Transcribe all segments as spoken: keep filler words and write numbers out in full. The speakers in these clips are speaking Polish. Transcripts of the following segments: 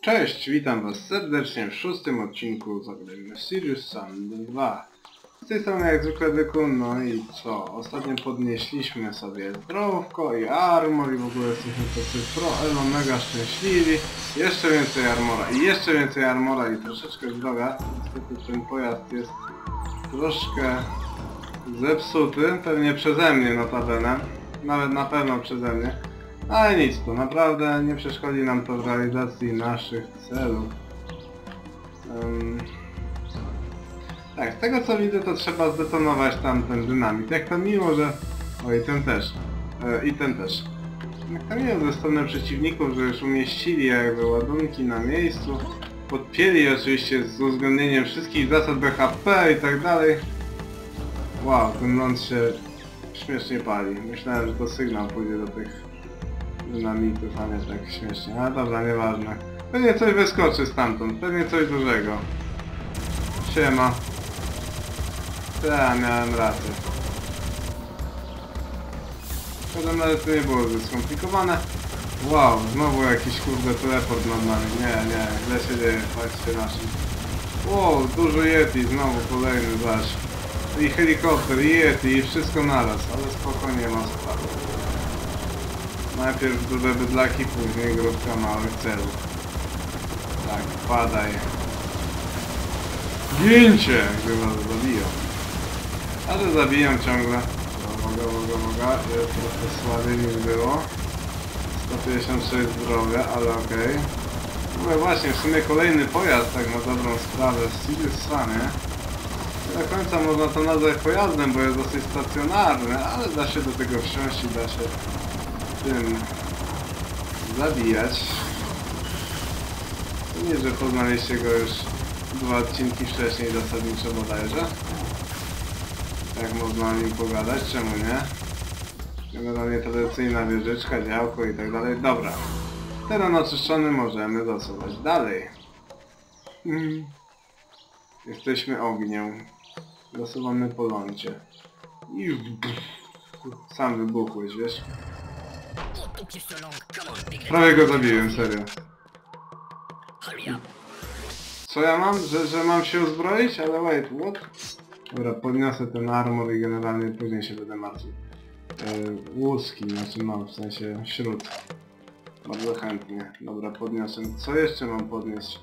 Cześć, witam was serdecznie w szóstym odcinku zagrajmy Serious Sam dwa. Z tej strony jak zwykle Dyku, no i co? Ostatnio podnieśliśmy sobie zdrowko i armor i w ogóle jesteśmy tacy pro elo mega szczęśliwi. Jeszcze więcej armora i jeszcze więcej armora i troszeczkę zdrowia. Niestety ten pojazd jest troszkę zepsuty, pewnie przeze mnie notabene. Nawet na pewno przeze mnie. Ale nic, to naprawdę nie przeszkodzi nam to w realizacji naszych celów. Um, tak, z tego co widzę, to trzeba zdetonować tam ten dynamit. Jak to miło, że... Oj, ten też. E, I ten też. Jak to miło ze strony przeciwników, że już umieścili jakby ładunki na miejscu. Podpięli oczywiście z uwzględnieniem wszystkich zasad B H P i tak dalej. Wow, ten ląd się śmiesznie pali. Myślałem, że to sygnał pójdzie do tych dynamitów, a nie tak śmiesznie. A dobra, nieważne. Pewnie coś wyskoczy stamtąd, pewnie coś dużego. Siema. Ja miałem rację. Potem nawet to nie było zbyt skomplikowane. Wow, znowu jakiś kurde teleport nad nami. Nie, nie, źle się dzieje, patrzcie naszym. Wow, duży Yeti, znowu kolejny zaś. I helikopter, i Yeti, i wszystko naraz, ale spokojnie ma sprawę. Najpierw duże bydlaki, później grupka małych celów. Tak, padaj. Gięcie, gdy was zabiją. Ale zabijam ciągle. Moga, moga, moga. Jest trochę słabiej niż było. sto pięćdziesiąt sześć zdrowia, ale okej. Okay. No właśnie, w sumie kolejny pojazd, tak na dobrą sprawę, w Serious Samie. Nie do końca można to nazwać pojazdem, bo jest dosyć stacjonarny, ale da się do tego wsiąść i da się tym zabijać. Nie, że poznaliście go już dwa odcinki wcześniej zasadniczo bodajże. Jak można o nim pogadać, czemu nie? Generalnie tradycyjna wieżyczka, działko i tak dalej. Dobra. Teren oczyszczony, możemy zasuwać dalej. Hmm. Jesteśmy ogniem. Zasuwamy po lądzie. I sam wybuchłeś, wiesz? Prawie go zabiłem, serio. Co ja mam? Że, że mam się uzbroić? Ale wait, what? Dobra, podniosę ten armor i generalnie później się będę martwił. Yy, łuski, znaczy no, w sensie śród. Bardzo chętnie. Dobra, podniosę. Co jeszcze mam podnieść?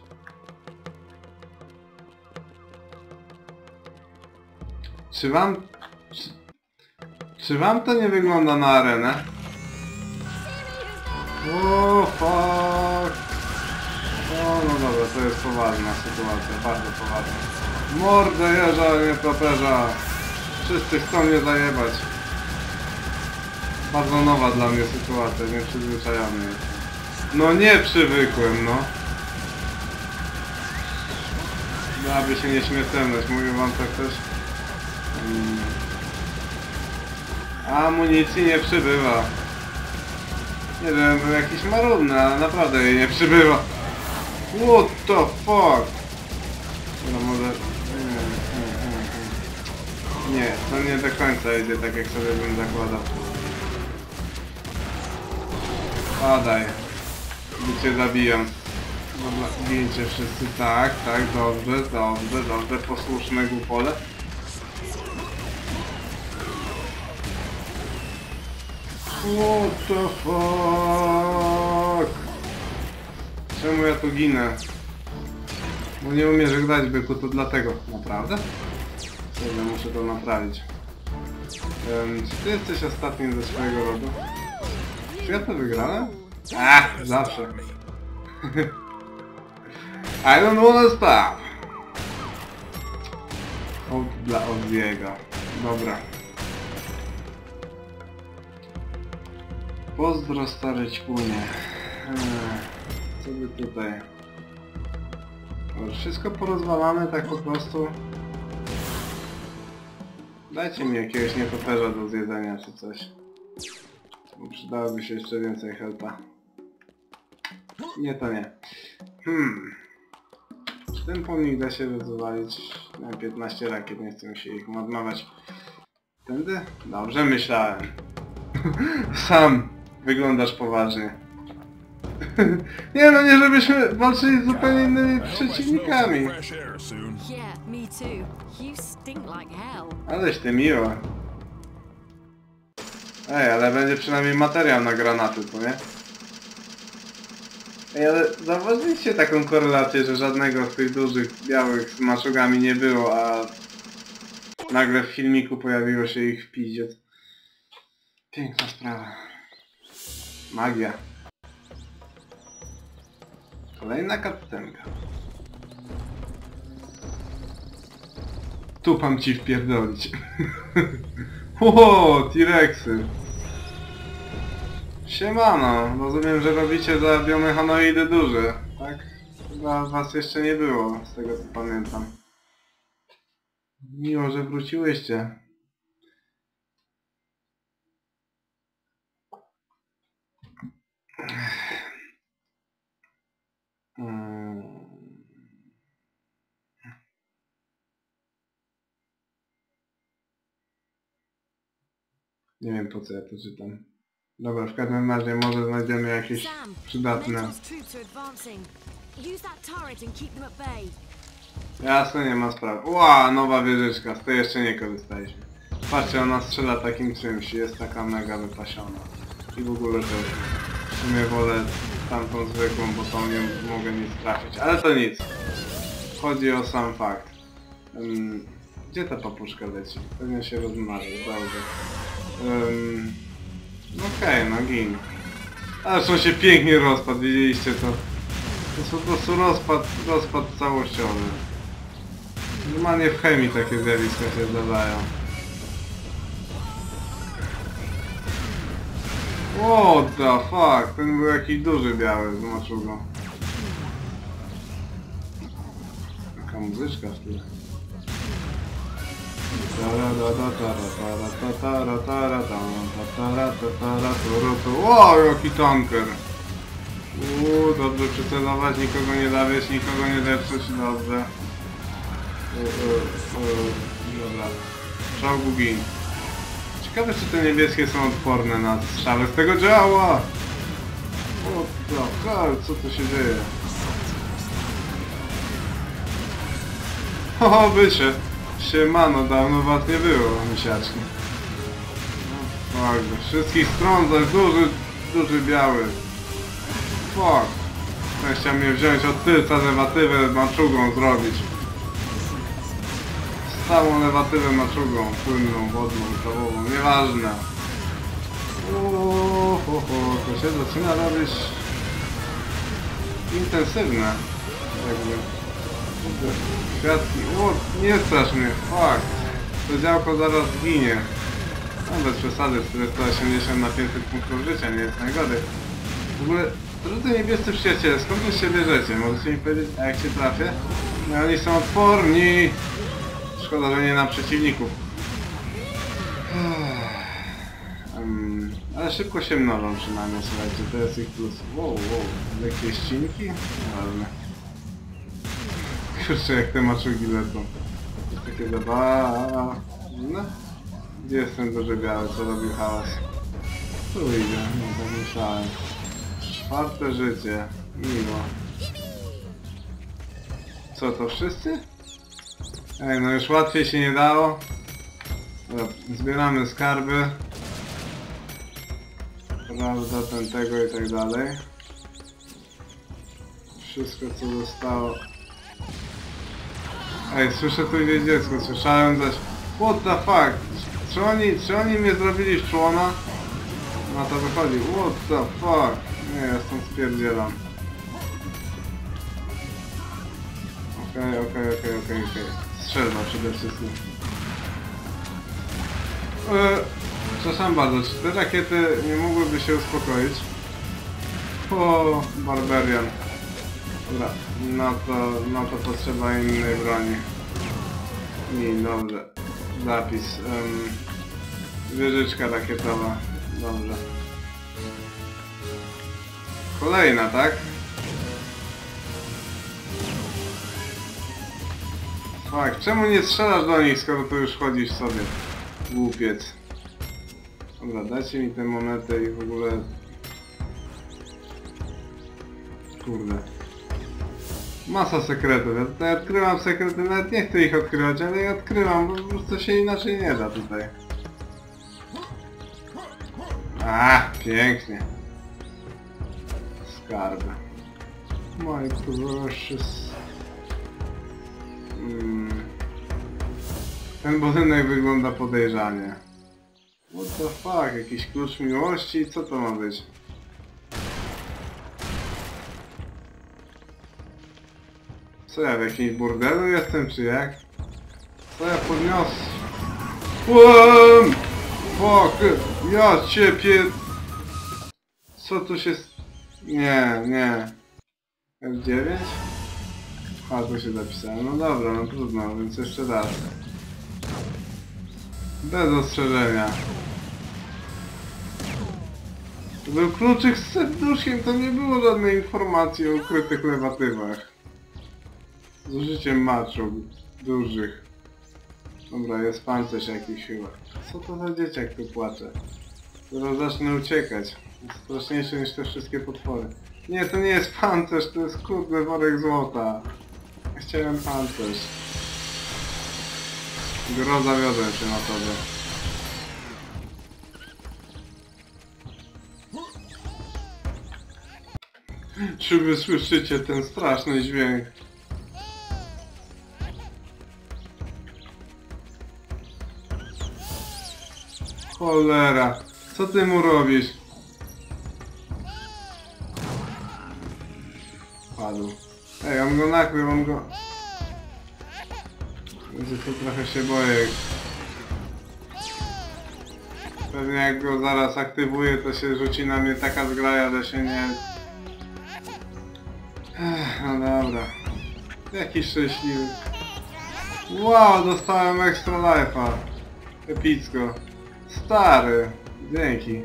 Czy wam... Czy, czy wam to nie wygląda na arenę? O, fuck! O, no dobra, to jest poważna sytuacja, bardzo poważna. Mordę jeża, nie properza. Wszyscy chcą mnie zajebać. Bardzo nowa dla mnie sytuacja, nieprzyzwyczajony jestem. No nie przywykłem, no. Dałaby się nieśmiertelność, mówię wam tak też. Hmm. Amunicji nie przybywa. Nie wiem, był jakiś marudny, ale naprawdę jej nie przybywa. What the fuck? No może... Nie, to nie do końca idzie tak jak sobie bym zakładał. Padaj. Gdy cię zabijam. Dobra, bijcie wszyscy. Tak, tak, dobrze, dobrze, dobrze, posłuszne głupole. What the fuck? Czemu ja tu ginę? Bo nie umiesz grać, byku, to dlatego. Naprawdę? Dobra, muszę to naprawić. Um, czy ty jesteś ostatnim ze swojego rodu? Czy ja to wygrałem? Ach, zawsze. I don't wanna stop! Od dla Oziego. Dobra. Pozdro stary ćpunie. Co by tutaj? Wszystko porozwalane tak po prostu. Dajcie mi jakiegoś nietoperza do zjedzenia czy coś. Przydałoby się jeszcze więcej helpa. Nie, to nie. Hmm. Czy ten pomnik da się rozwalić? Mam piętnaście rakiet, nie chcę mi się ich odmawiać. Tędy? Dobrze myślałem. Sam wyglądasz poważnie. Nie no, nie żebyśmy walczyli z zupełnie innymi przeciwnikami. Yeah, me too. You stink like hell. Aleś ty miło. Ej, ale będzie przynajmniej materiał na granaty, to nie? Ej, ale zauważyliście taką korelację, że żadnego z tych dużych, białych z maczugami nie było, a nagle w filmiku pojawiło się ich w piździe. Piękna sprawa. Magia. Kolejna kaptenka. Tu mam ci wpierdolić. Ło, T-Rexy. Siemano, rozumiem, że robicie za biomechanoidy duże, tak? Chyba was jeszcze nie było, z tego co pamiętam. Miło, że wróciłyście. Hmm. Nie wiem po co ja to czytam. Dobra, w każdym razie może znajdziemy jakieś Sam, przydatne. Mentor's troops are advancing. Use that turret and keep them at bay. Jasne, nie ma sprawy. Ła, nowa wieżyczka, z tej jeszcze nie korzystaliśmy. Patrzcie, ona strzela takim czymś, jest taka mega wypasiona. I w ogóle to w sumie wolę tamtą zwykłą, bo tą nie mogę nic trafić. Ale to nic. Chodzi o sam fakt. Um, gdzie ta papuszka leci? Pewnie się rozmarzy, dobrze. Um, Okej, okay, no gin. Ale on się pięknie rozpadł, widzieliście to? To jest po prostu rozpad, rozpad całościowy. Normalnie w chemii takie zjawiska się zdarzają. What the fuck? Ten był jakiś duży biały z maczugą. Taka muzyczka w tle. Wow, jaki tanker! Uuu, dobrze przycelować, nikogo nie zawieść, nikogo nie zepsuć, dobrze. U, u, u, dobra. Czołgu gin. Ciekawe, czy te niebieskie są odporne na strzały z tego działa! O, to, co tu się dzieje? O, wyszedł! Siemano, dawno was nie było, misiaczki. No, tak, wszystkich stron zaś duży, duży biały. Fuck. Ja chciał mnie wziąć od tylca lewatywę maczugą zrobić. Stałą lewatywę maczugą, płynną, wodną, trawową, nieważne. Uuu, ho, ho, to się zaczyna robić intensywne. Jakby. Kwiatki, o, nie strasz mnie, fuck. To działko zaraz zginie. No bez przesady, czterysta osiemdziesiąt na pięćset punktów życia, nie jest najgorzej. W ogóle, drodzy niebiescy przyjaciele, skąd wy się bierzecie? Możecie mi powiedzieć, a jak się trafię? No oni są odporni. Szkoda, że nie na przeciwników. Um, ale szybko się mnożą przynajmniej, słuchajcie, to jest ich plus. Wow, wow, lekkie ścinki? Ładne. Kurczę, jak te maczugi lecą. To jest takie zabawne. Gdzie jest ten duży biały, co robił hałas? Tu idzie, no tak myślałem. Czwarte życie. Miło. Co, to wszyscy? Ej, no już łatwiej się nie dało. Dobra, zbieramy skarby. Prawda, ten tego i tak dalej. Wszystko co zostało. Ej, słyszę tu gdzieś dziecko, słyszałem zaś... What the fuck? Czy oni, czy oni mnie zrobili w człona? Na to wychodzi. What the fuck? Nie, ja stąd spierdzielam. Okej, okej, okej, okej, okej. Strzelba przede wszystkim. Eee, przepraszam bardzo, czy te rakiety nie mogłyby się uspokoić? O, Barbarian. Dobra, no to, no to potrzeba innej broni. I dobrze. Zapis. Um, wieżyczka rakietowa. Dobrze. Kolejna, tak? Tak, czemu nie strzelasz do nich, skoro tu już chodzisz sobie? Głupiec. Dobra, dajcie mi te monety i w ogóle... kurde. Masa sekretów. Ja tutaj odkrywam sekrety, nawet nie chcę ich odkrywać, ale je odkrywam, bo po prostu się inaczej nie da tutaj. A, pięknie. Skarby. My precious. Mm. Ten budynek wygląda podejrzanie. What the fuck? Jakiś klucz miłości? Co to ma być? Co ja w jakimś burdelu jestem, czy jak? Co ja podniosłem? Łam! Fuck! Ja cię pie... Co tu się... Nie, nie. F dziewięć? A, tu się zapisałem. No dobra, no trudno, więc jeszcze raz. Bez ostrzeżenia. To był kluczyk z serduszkiem, to nie było żadnej informacji o ukrytych lewatywach. Z użyciem maczów dużych. Dobra, jest pancerz jakiś chyba. Co to za dzieciak tu płacze? Zaraz zacznę uciekać. Jest straszniejszy niż te wszystkie potwory. Nie, to nie jest pancerz, to jest kurde worek złota. Chciałem pancerz. Gro, zawiodłem się na tobie. Czy wy słyszycie ten straszny dźwięk? Cholera, co ty mu robisz? Padł. Ej, on go nakrył, on go... Więc to trochę się boję. Pewnie jak go zaraz aktywuję, to się rzuci na mnie taka zgraja, że się nie... Ech, no dobra. Jaki szczęśliwy. Wow, dostałem extra life'a. Epicko. Stary. Dzięki.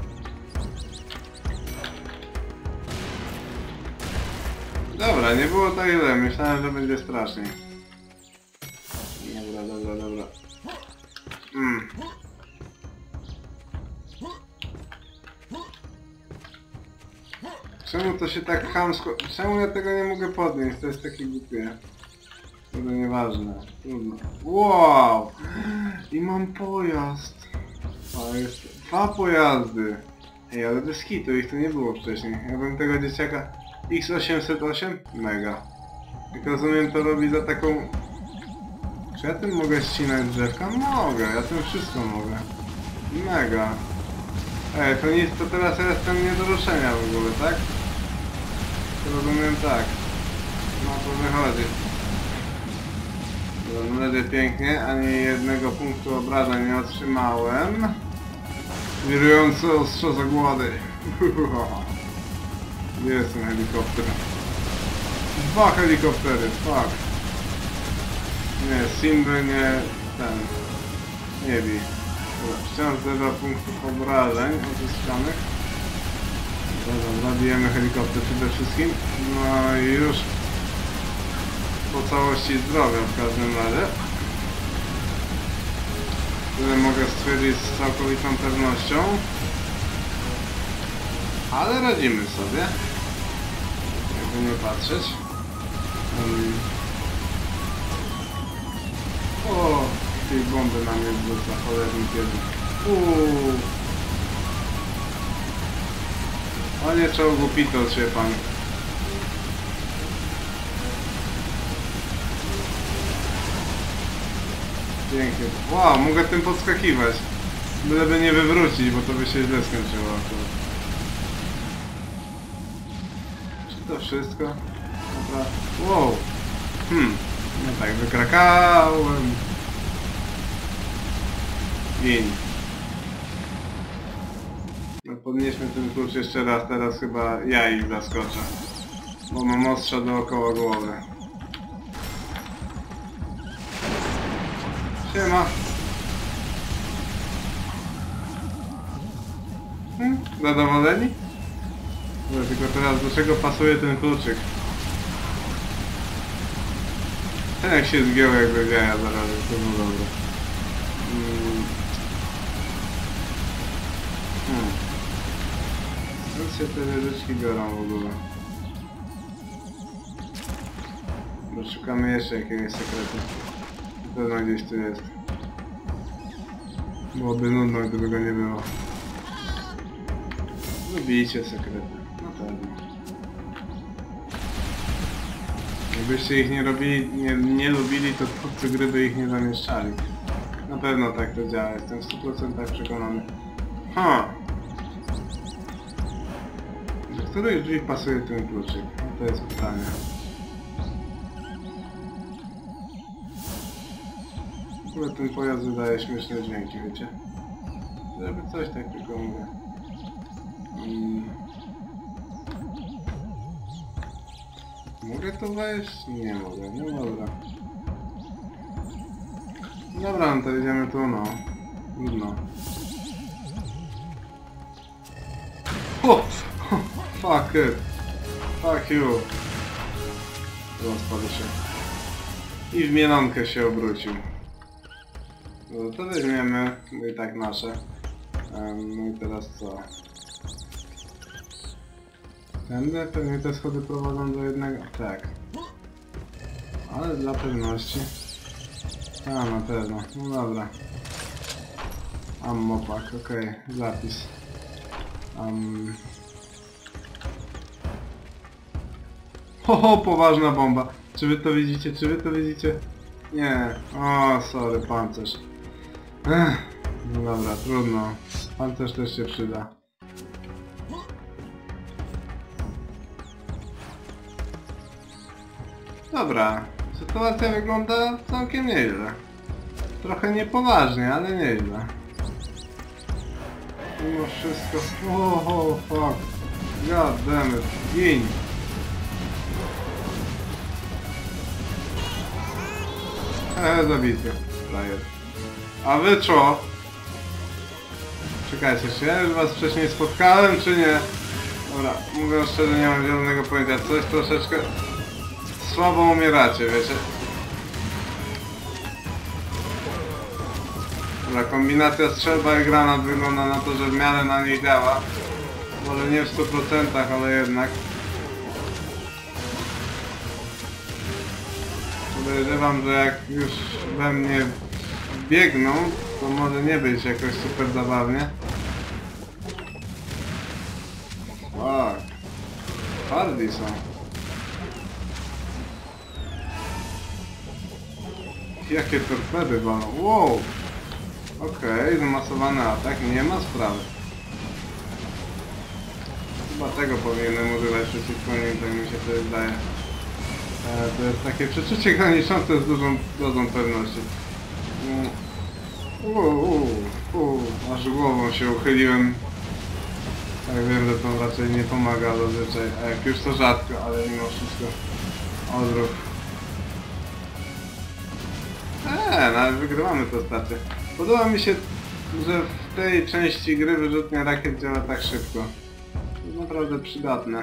Dobra, nie było tak źle. Myślałem, że będzie straszniej. Dobra, dobra, dobra. Mm. Czemu to się tak chamsko... Czemu ja tego nie mogę podnieść? To jest takie głupie. To nieważne. Trudno. Wow! I mam pojazd. O, jest dwa pojazdy. Ej, ale bez kitu, ich tu nie było wcześniej. Ja bym tego dzieciaka... X osiemset osiem? Mega. Jak rozumiem, to robi za taką... Czy ja tym mogę ścinać drzewka? Mogę, ja tym wszystko mogę. Mega. Ej, to nic, to teraz ja jestem nie do ruszenia w ogóle, tak? To rozumiem tak. No to wychodzi. Leży pięknie, ani jednego punktu obrażeń nie otrzymałem. Wirujące ostrze zagłady. Gdzie jest ten helikopter? Dwa helikoptery, fuck. Nie, Simby nie... ten... nie bij. Wciąż zero punktów obrażeń uzyskanych. Dobra, zabijemy helikopter przede wszystkim. No i już po całości zdrowia w każdym razie. Tyle mogę stwierdzić z całkowitą pewnością. Ale radzimy sobie. Jakby nie patrzeć. Um. O, tej bomby na mnie wrzuca, cholerny kiedyś. Uuu. O nie, czołgu pitol się pan. Pięknie. Wow, mogę tym podskakiwać. Byleby nie wywrócić, bo to by się źle skończyło akurat. Czy to wszystko? Dobra. Wow. Hmm. No tak, wykrakałem. Gień. No podnieśmy ten klucz jeszcze raz, teraz chyba ja ich zaskoczę. Bo mam ostrza dookoła głowy. Siema. Hmm? Zadowoleni? No, tylko teraz do czego pasuje ten kluczyk? Ten jak się zgiął jakby jaja zaraz, to było dobre. Hmm. Hmm. Skąd się te wieżyczki biorą w ogóle? Dobra, szukamy jeszcze jakiegoś sekretu. Na pewno gdzieś tu jest. Byłoby nudno, gdyby go nie było. Lubicie sekrety. Na pewno. Gdybyście ich nie robili, nie, nie lubili, to twórcy gry by ich nie zamieszczali. Na pewno tak to działa, jestem w stu procentach przekonany. Ha! Do których drzwi pasuje ten kluczyk? No to jest pytanie. W ogóle ten pojazd wydaje śmieszne dźwięki, wiecie? Żeby coś tak tylko mówię. Hmm. Mogę to wejść? Nie mogę, no dobra. Dobra, no to idziemy tu, no. Trudno. Oh! Fuck it! Fuck you! Rozpadł się. I w mielonkę się obrócił. No to weźmiemy, no i tak nasze. Um, no i teraz co? Tędy? Pewnie te schody prowadzą do jednego... Tak. Ale dla pewności... A, na pewno. No dobra. Ammo pack, okej. Okay. Zapis. Um... Ho, ho, poważna bomba. Czy wy to widzicie? Czy wy to widzicie? Nie. O, sorry, pancerz. Ech. No dobra, trudno. Pancerz też się przyda. Dobra. Sytuacja wygląda całkiem nieźle. Trochę niepoważnie, ale nieźle. Mimo wszystko... Oh, oh, fuck. God damn it. Gin. Eee, zabity. Frajer. A wy co? Czekajcie, czy ja już was wcześniej spotkałem, czy nie? Dobra, mówiąc szczerze, nie mam zielonego pojęcia. Coś troszeczkę... Słabo umieracie, wiecie? Dobra, kombinacja strzelba i granat wygląda na to, że w miarę na niej działa. Może nie w stu procentach, ale jednak. Podejrzewam, że jak już we mnie biegną, to może nie być jakoś super zabawnie. Fuck. Hardy są. Jakie torpedy walą. Wow! Okej, okay, zamasowany atak, nie ma sprawy. Chyba tego powinienem używać przeciwko nim, tak mi się to wydaje. E, to jest takie przeczucie graniczące z dużą dozą pewności. Uuu, uu, aż głową się uchyliłem. Tak wiem, że to raczej nie pomaga zazwyczaj, a jak już to rzadko, ale mimo wszystko odruch. Eee, nawet wygrywamy to starcie. Podoba mi się, że w tej części gry wyrzutnia rakiet działa tak szybko. To jest naprawdę przydatne.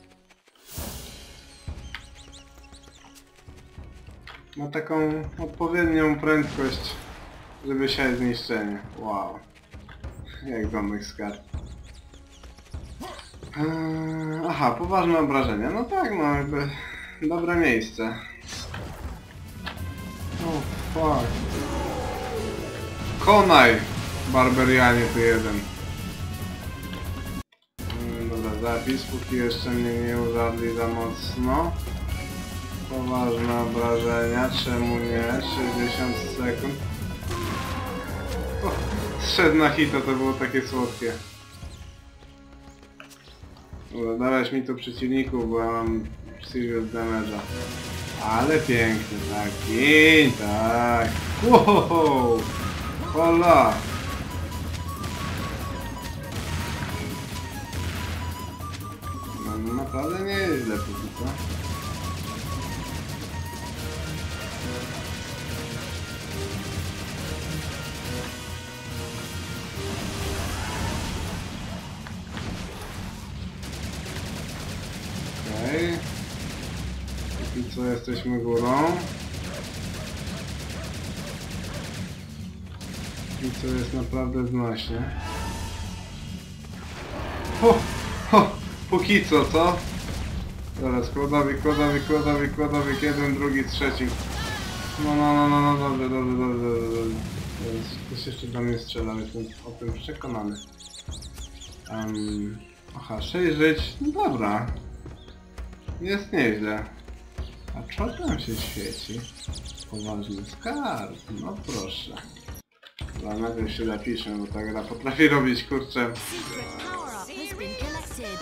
Ma taką odpowiednią prędkość, żeby siać zniszczenie. Wow. Jak domek z kart. Eee, aha, poważne obrażenia. No tak, no jakby dobre miejsce. O, fuck. Konaj! Barbarianie tu jeden. Hmm, dobra, zapis, póki jeszcze mnie nie użarli za mocno. Poważne obrażenia, czemu nie? sześćdziesiąt sekund. O, zszedł na hita, to było takie słodkie. Dobra, dałeś mi tu przeciwników, bo ja mam serious damage'a. Ale pięknie, tak, gień, tak. Wow! Hola! No naprawdę nie jest źle póki co. Okej. Okay. Póki co jesteśmy górą. I co jest naprawdę znośnie. Ho, ho, póki co, co? Teraz kłodowik, kłodowik, kłodowik, kłodowik, jeden, drugi, trzeci. No, no, no, no, no, dobrze, dobrze, dobrze, dobrze, dobrze. Teraz ktoś jeszcze do mnie strzela, jestem o tym przekonany. Um, aha, sześć żyć, no dobra. Jest nieźle. A co tam się świeci? Poważny skarb, no proszę. Dobra, nagle się napiszę, bo ta gra potrafi robić, kurczę. Secret power up has been collected.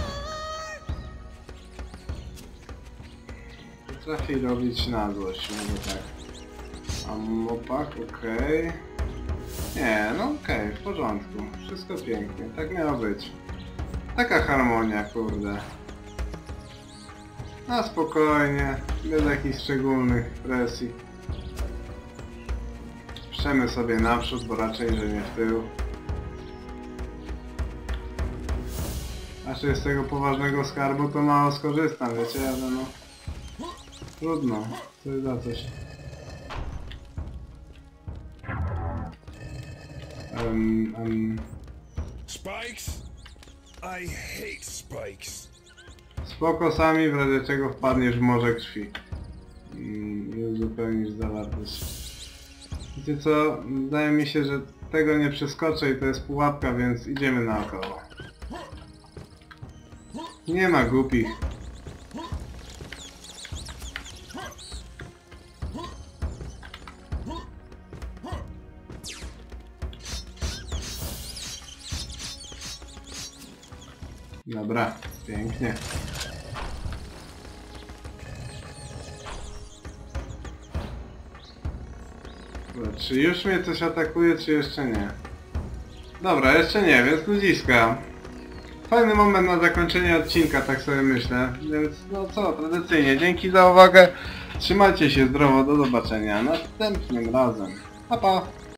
Potrafi robić na złość, może tak. A mopak, okej. Okay. Nie, no okej, okay, w porządku. Wszystko pięknie, tak miało być. Taka harmonia, kurde. Na spokojnie, bez jakichś szczególnych presji. Przemy sobie naprzód, bo raczej, że nie w tył. Raczej z tego poważnego skarbu to mało skorzystam, wiecie, ale no... Trudno, coś za coś. Um, um... Spikes? I hate spikes. Spoko, sami w razie czego wpadniesz w morze krwi. Mm, I uzupełnisz zawartość. Wiecie co? Wydaje mi się, że tego nie przeskoczę i to jest pułapka, więc idziemy naokoło. Nie ma głupich. Dobra, pięknie. Dobra, czy już mnie coś atakuje, czy jeszcze nie? Dobra, jeszcze nie, więc ludziska. Fajny moment na zakończenie odcinka, tak sobie myślę. Więc no co, tradycyjnie, dzięki za uwagę. Trzymajcie się zdrowo, do zobaczenia następnym razem. Pa, pa!